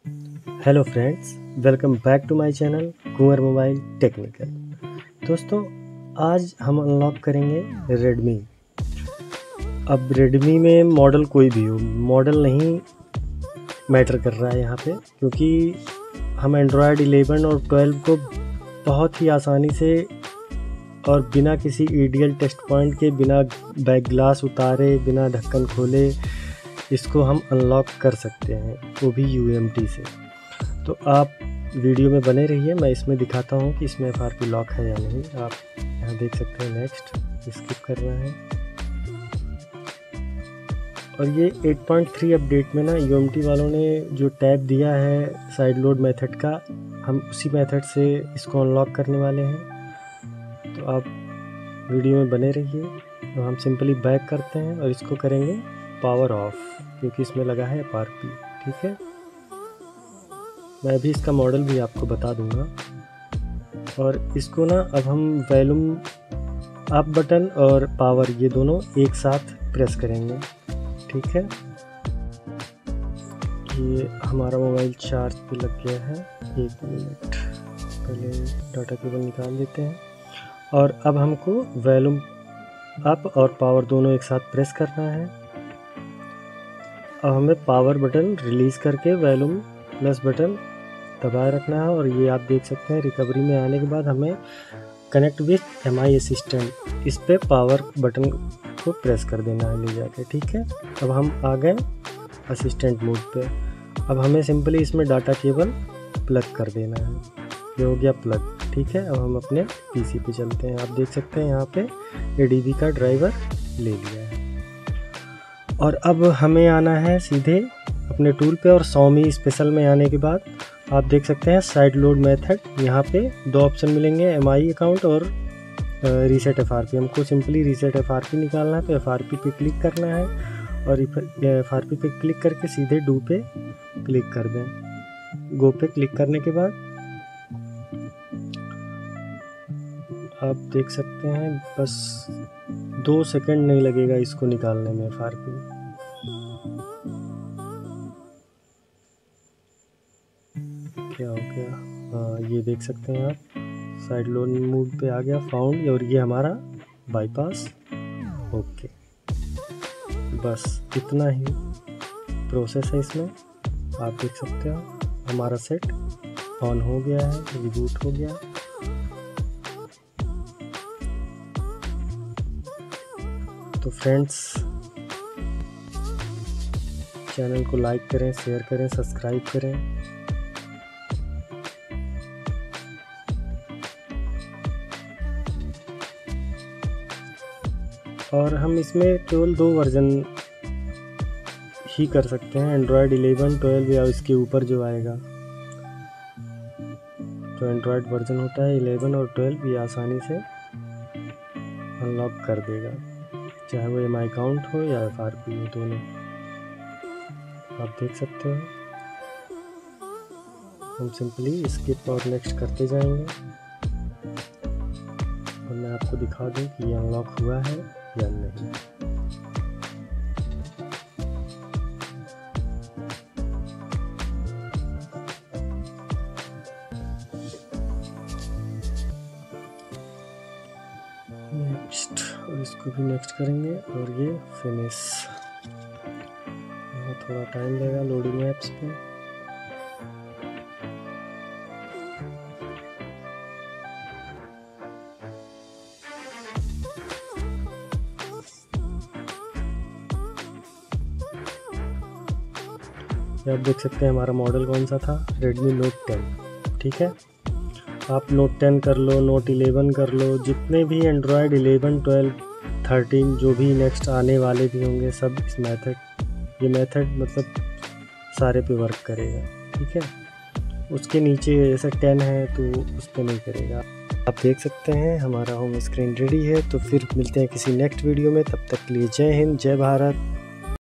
Hello friends, welcome back to my channel Kunwar mobile technical. दोस्तों, आज हम अनलॉक करेंगे रेडमी। अब रेडमी में मॉडल कोई भी हो, मॉडल नहीं मैटर कर रहा है यहाँ पे, क्योंकि हम एंड्रॉयड 11 और 12 को बहुत ही आसानी से और बिना किसी ईडीएल टेस्ट पॉइंट के, बिना बैक ग्लास उतारे, बिना ढक्कन खोले इसको हम अनलॉक कर सकते हैं, वो भी यूएमटी से। तो आप वीडियो में बने रहिए, मैं इसमें दिखाता हूँ कि इसमें FRP लॉक है या नहीं। आप यहाँ देख सकते हैं, नेक्स्ट स्किप करना है। और ये 8.3 अपडेट में ना यूएमटी वालों ने जो टैब दिया है साइड लोड मेथड का, हम उसी मेथड से इसको अनलॉक करने वाले हैं। तो आप वीडियो में बने रहिए। तो हम सिंपली बैक करते हैं और इसको करेंगे पावर ऑफ, क्योंकि इसमें लगा है FRP। ठीक है, मैं अभी इसका मॉडल भी आपको बता दूंगा। और इसको ना अब हम वॉल्यूम अप बटन और पावर ये दोनों एक साथ प्रेस करेंगे। ठीक है, ये हमारा मोबाइल चार्ज पे लग गया है। 1 मिनट पहले डाटा केबल निकाल लेते हैं। और अब हमको वॉल्यूम अप और पावर दोनों एक साथ प्रेस करना है। अब हमें पावर बटन रिलीज़ करके वॉल्यूम प्लस बटन दबाए रखना है। और ये आप देख सकते हैं, रिकवरी में आने के बाद हमें कनेक्ट विथ MI असिस्टेंट, इस पे पावर बटन को प्रेस कर देना है ले जाके। ठीक है, अब हम आ गए असिस्टेंट मोड पे। अब हमें सिंपली इसमें डाटा केबल प्लग कर देना है। ये हो गया प्लग। ठीक है, अब हम अपने PC पे चलते हैं। आप देख सकते हैं यहाँ पे ADB का ड्राइवर ले लिया है। और अब हमें आना है सीधे अपने टूल पे। और Xiaomi स्पेशल में आने के बाद आप देख सकते हैं साइड लोड मेथड, यहाँ पे 2 ऑप्शन मिलेंगे, MI अकाउंट और रीसेट FRP। हमको सिंपली रीसेट FRP निकालना है, तो FRP पे क्लिक करना है और FRP पे क्लिक करके सीधे डू पे क्लिक कर दें। गो पे क्लिक करने के बाद आप देख सकते हैं बस 2 सेकंड नहीं लगेगा इसको निकालने में FRP। क्या हो गया? हाँ, ये देख सकते हैं आप, साइड लोड मोड पे आ गया फाउंड। और ये हमारा बाईपास ओके। बस इतना ही प्रोसेस है इसमें। आप देख सकते हो हमारा सेट ऑन हो गया है, रिबूट हो गया। तो फ्रेंड्स, चैनल को लाइक करें, शेयर करें, सब्सक्राइब करें। और हम इसमें केवल 2 वर्जन ही कर सकते हैं, एंड्रॉयड 11, 12 या इसके ऊपर जो आएगा। जो एंड्रॉयड वर्जन होता है 11 और 12, ये आसानी से अनलॉक कर देगा, चाहे वो MI अकाउंट हो या FRP हो, दोनों। आप देख सकते हैं, हम सिंपली स्किप और नेक्स्ट करते जाएंगे। और मैं आपको दिखा दूं कि ये अनलॉक हुआ है या नहीं। नेक्स्ट, और इसको भी नेक्स्ट करेंगे और ये फिनिश। थोड़ा टाइम लगेगा लोडिंग ऐप्स पे। आप देख सकते हैं हमारा मॉडल कौन सा था, Redmi Note 10। ठीक है, आप Note 10 कर लो, Note 11 कर लो, जितने भी एंड्रॉयड 11, 12, 13 जो भी नेक्स्ट आने वाले भी होंगे, सब इस ये मेथड मतलब सारे पे वर्क करेगा। ठीक है, उसके नीचे जैसे 10 है तो उस पर नहीं करेगा। आप देख सकते हैं हमारा होम स्क्रीन रेडी है। तो फिर मिलते हैं किसी नेक्स्ट वीडियो में, तब तक के लिए जय हिंद, जय भारत।